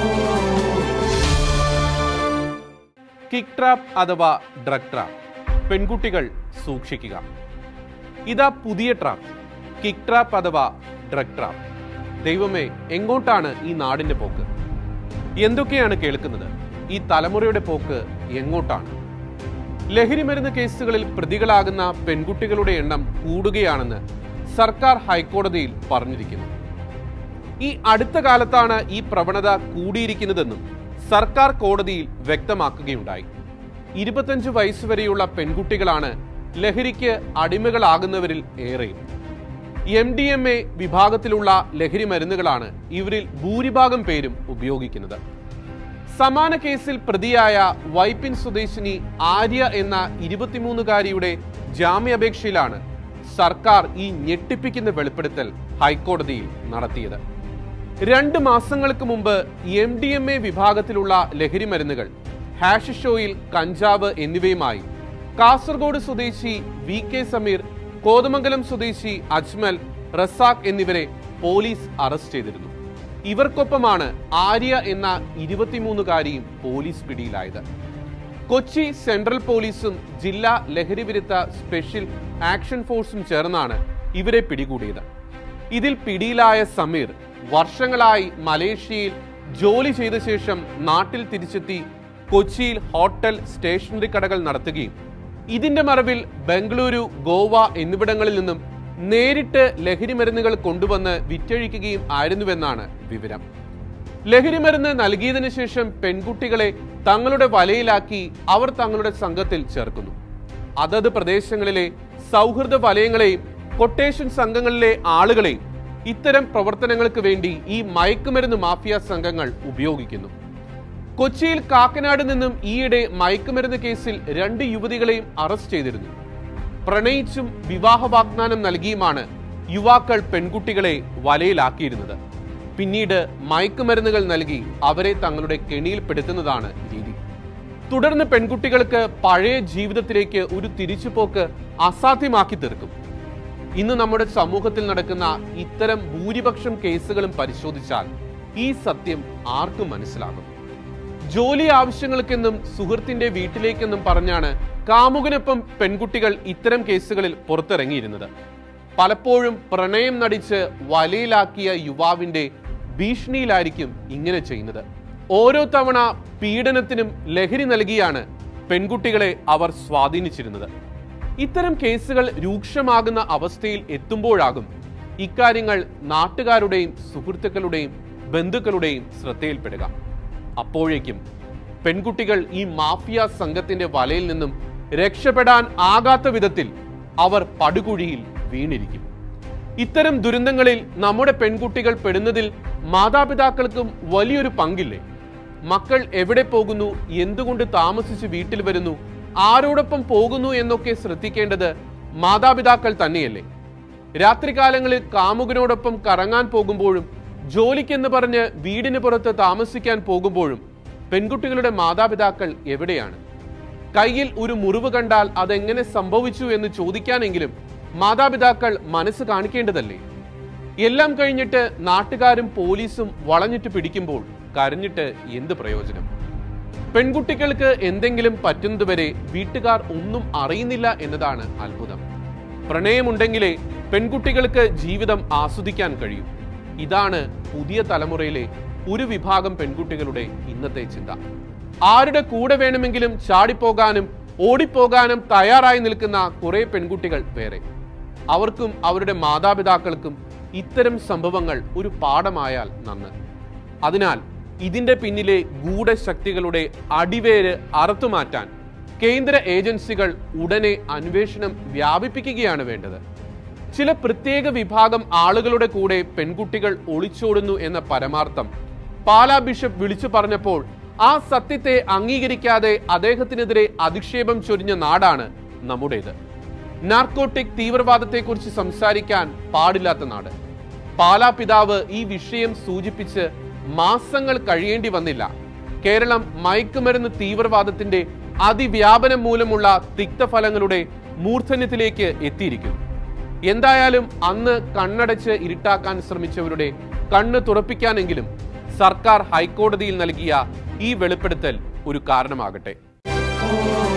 Kick trap അഥവാ drug trap. പെൺകുട്ടികൾ സൂക്ഷിക്കുക. ഇതാ പുതിയ ട്രാപ്പ്, കിക്ക് ട്രാപ്പ് അഥവാ ഡ്രഗ് ട്രാപ്പ്. ദൈവമേ, എങ്ങോട്ടാണ് ഈ നാടിന്റെ പോക്ക്? എന്തൊക്കെയാണ് കേൾക്കുന്നത്? ഈ തലമുറയുടെ പോക്ക് എങ്ങോട്ടാണ്? ലഹരിമരുന്ന് കേസുകളിൽ പ്രതികളാകുന്ന പെൺകുട്ടികളുടെ എണ്ണം കൂടുകയാണെന്ന് സർക്കാർ ഹൈക്കോടതിയിൽ പറഞ്ഞിരിക്കുന്നു. ഈ അടുത്ത കാലത്താണ് ഈ പ്രവണത കൂടിയിരിക്കുന്നതെന്നും സർക്കാർ കോടതിയിൽ വ്യക്തമാക്കുകയുണ്ടായി. 25 വയസ്സുവരെയുള്ള പെൺകുട്ടികളാണ് ലഹരിക്ക് അടിമകളാകുന്നവരിൽ ഏറെയും. MDMA വിഭാഗത്തിലുള്ള ലഹരി മരുന്നുകളാണ് ഇവരിൽ ഭൂരിഭാഗം പേരും ഉപയോഗിക്കുന്നത്. സമാന കേസിൽ പ്രതിയായ വൈപ്പിൻ സ്വദേശിനി ആര്യ എന്ന 23-കാരിയുടെ ജാമ്യാപേക്ഷയിലാണ് സർക്കാർ ഈ ഞെട്ടിപ്പിക്കുന്ന വെളിപ്പെടുത്തൽ ഹൈക്കോടതിയിൽ നടത്തിയത്. 2 മാസങ്ങൾക്ക് മുമ്പ് MDMA വിഭാഗത്തിലുള്ള ലഹരി മരുന്നുകൾ, ഹാഷിഷ് ഓയിൽ, കഞ്ചാവ് എന്നിവയുമായി കാസർഗോഡ് സ്വദേശി VK സമീർ, കോതമംഗലം സ്വദേശി അജ്മൽ, റസാഖ് എന്നിവരെ പോലീസ് അറസ്റ്റ് ചെയ്തിരുന്നു. ഇവർക്കൊപ്പമാണ് ആര്യ എന്ന 23-കാരിയും പോലീസ് പിടിയിലായത്. കൊച്ചി സെൻട്രൽ പോലീസും ജില്ലാ ലഹരി വിരുദ്ധ സ്പെഷ്യൽ ആക്ഷൻ ഫോഴ്സും ചേർന്നാണ് ഇവരെ പിടികൂടിയത്. ഇതിൽ പിടിയിലായ സമീർ വർഷങ്ങളായി മലേഷ്യയിൽ ജോലി ചെയ്ത ശേഷം നാട്ടിൽ തിരിച്ചെത്തി കൊച്ചിയിൽ ഹോട്ടൽ, സ്റ്റേഷനറി കടകൾ നടത്തുകയും ഇതിന്റെ മറവിൽ ബംഗളൂരു, ഗോവ എന്നിവിടങ്ങളിൽ നിന്നും നേരിട്ട് ലഹരി മരുന്നുകൾ കൊണ്ടുവന്ന് വിറ്റഴിക്കുകയും ആയിരുന്നുവെന്നാണ് വിവരം. ലഹരി മരുന്ന് നൽകിയതിനു ശേഷം പെൺകുട്ടികളെ തങ്ങളുടെ വലയിലാക്കി അവർ തങ്ങളുടെ സംഘത്തിൽ ചേർക്കുന്നു. അതത് പ്രദേശങ്ങളിലെ സൗഹൃദ വലയങ്ങളെയും കൊട്ടേഷൻ സംഘങ്ങളിലെ ആളുകളെയും ഇത്തരം പ്രവർത്തനങ്ങൾക്ക് വേണ്ടി ഈ മയക്കുമരുന്ന് മാഫിയ സംഘങ്ങൾ ഉപയോഗിക്കുന്നു. കൊച്ചിയിൽ കാക്കനാട് നിന്നും ഈയിടെ മയക്കുമരുന്ന് കേസിൽ 2 യുവതികളെയും അറസ്റ്റ് ചെയ്തിരുന്നു. പ്രണയിച്ചും വിവാഹ വാഗ്ദാനം നൽകിയുമാണ് യുവാക്കൾ പെൺകുട്ടികളെ വലയിലാക്കിയിരുന്നത്. പിന്നീട് മയക്കുമരുന്നുകൾ നൽകി അവരെ തങ്ങളുടെ കെണിയിൽപ്പെടുത്തുന്നതാണ് രീതി. തുടർന്ന് പെൺകുട്ടികൾക്ക് പഴയ ജീവിതത്തിലേക്ക് ഒരു തിരിച്ചുപോക്ക് അസാധ്യമാക്കി തീർക്കും. ഇന്ന് നമ്മുടെ സമൂഹത്തിൽ നടക്കുന്ന ഇത്തരം ഭൂരിപക്ഷം കേസുകളും പരിശോധിച്ചാൽ ഈ സത്യം ആർക്കും മനസ്സിലാകും. ജോലി ആവശ്യങ്ങൾക്കെന്നും സുഹൃത്തിന്റെ വീട്ടിലേക്കെന്നും പറഞ്ഞാണ് കാമുകനൊപ്പം പെൺകുട്ടികൾ ഇത്തരം കേസുകളിൽ പുറത്തിറങ്ങിയിരുന്നത്. പലപ്പോഴും പ്രണയം നടിച്ച് വലയിലാക്കിയ യുവാവിന്റെ ഭീഷണിയിലായിരിക്കും ഇങ്ങനെ ചെയ്യുന്നത്. ഓരോ തവണ പീഡനത്തിനും ലഹരി നൽകിയാണ് പെൺകുട്ടികളെ അവർ സ്വാധീനിച്ചിരുന്നത്. ഇത്തരം കേസുകൾ രൂക്ഷമാകുന്ന അവസ്ഥയിൽ എത്തുമ്പോഴാകും ഇക്കാര്യങ്ങൾ നാട്ടുകാരുടെയും സുഹൃത്തുക്കളുടെയും ബന്ധുക്കളുടെയും ശ്രദ്ധയിൽപ്പെടുക. അപ്പോഴേക്കും പെൺകുട്ടികൾ ഈ മാഫിയ സംഘത്തിന്റെ വലയിൽ നിന്നും രക്ഷപ്പെടാൻ ആകാത്ത വിധത്തിൽ അവർ പടുകുഴിയിൽ വീണിരിക്കും. ഇത്തരം ദുരന്തങ്ങളിൽ നമ്മുടെ പെൺകുട്ടികൾ പെടുന്നതിൽ മാതാപിതാക്കൾക്കും വലിയൊരു പങ്കില്ലേ? മക്കൾ എവിടെ പോകുന്നു, എന്തുകൊണ്ട് താമസിച്ച് വീട്ടിൽ വരുന്നു, ആരോടൊപ്പം പോകുന്നു എന്നൊക്കെ ശ്രദ്ധിക്കേണ്ടത് മാതാപിതാക്കൾ തന്നെയല്ലേ? രാത്രികാലങ്ങളിൽ കാമുകനോടൊപ്പം കറങ്ങാൻ പോകുമ്പോഴും ജോലിക്കെന്ന് പറഞ്ഞ് വീടിന് പുറത്ത് താമസിക്കാൻ പോകുമ്പോഴും പെൺകുട്ടികളുടെ മാതാപിതാക്കൾ എവിടെയാണ്? കയ്യിൽ ഒരു മുറിവ് കണ്ടാൽ അതെങ്ങനെ സംഭവിച്ചു എന്ന് ചോദിക്കാനെങ്കിലും മാതാപിതാക്കൾ മനസ്സ് കാണിക്കേണ്ടതല്ലേ? എല്ലാം കഴിഞ്ഞിട്ട് നാട്ടുകാരും പോലീസും വളഞ്ഞിട്ട് പിടിക്കുമ്പോൾ കരഞ്ഞിട്ട് എന്ത് പ്രയോജനം? പെൺകുട്ടികൾക്ക് എന്തെങ്കിലും പറ്റുന്നതുവരെ വീട്ടുകാർ ഒന്നും അറിയുന്നില്ല എന്നതാണ് അത്ഭുതം. പ്രണയമുണ്ടെങ്കിലേ പെൺകുട്ടികൾക്ക് ജീവിതം ആസ്വദിക്കാൻ കഴിയൂ. ഇതാണ് പുതിയ തലമുറയിലെ ഒരു വിഭാഗം പെൺകുട്ടികളുടെ ഇന്നത്തെ ചിന്ത. ആരുടെ കൂടെ വേണമെങ്കിലും ചാടിപ്പോകാനും ഓടിപ്പോകാനും തയ്യാറായി നിൽക്കുന്ന കുറെ പെൺകുട്ടികൾ വേറെ. അവർക്കും അവരുടെ മാതാപിതാക്കൾക്കും ഇത്തരം സംഭവങ്ങൾ ഒരു പാഠമായാൽ നന്ന്. അതിനാൽ ഇതിന്റെ പിന്നിലെ ഗൂഢശക്തികളുടെ അടിവേര് അറുത്തുമാറ്റാൻ കേന്ദ്ര ഏജൻസികൾ ഉടനെ അന്വേഷണം വ്യാപിപ്പിക്കുകയാണ് വേണ്ടത്. ചില പ്രത്യേക വിഭാഗം ആളുകളുടെ കൂടെ പെൺകുട്ടികൾ ഒളിച്ചോടുന്നു എന്ന പരമാർത്ഥം പാലാ ബിഷപ്പ് വിളിച്ചു പറഞ്ഞപ്പോൾ ആ സത്യത്തെ അംഗീകരിക്കാതെ അദ്ദേഹത്തിനെതിരെ അധിക്ഷേപം ചൊരിഞ്ഞ നാടാണ് നമ്മുടേത്. നാർക്കോട്ടിക് തീവ്രവാദത്തെക്കുറിച്ച് സംസാരിക്കാൻ പാടില്ലാത്ത നാട്. പാലാ പിതാവ് ഈ വിഷയം സൂചിപ്പിച്ച് മാസങ്ങൾ കഴിയേണ്ടി വന്നില്ല. കേരളം മയക്കുമരുന്ന് തീവ്രവാദത്തിന്റെ അതിവ്യാപനം മൂലമുള്ള തിക്തഫലങ്ങളുടെ മൂർധന്യത്തിലേക്ക് എത്തിയിരിക്കുന്നു. എന്തായാലും അന്ന് കണ്ണടച്ച് ഇരുട്ടാക്കാൻ ശ്രമിച്ചവരുടെ കണ്ണ് തുറപ്പിക്കാനെങ്കിലും സർക്കാർ ഹൈക്കോടതിയിൽ നൽകിയ ഈ വെളിപ്പെടുത്തൽ ഒരു കാരണമാകട്ടെ.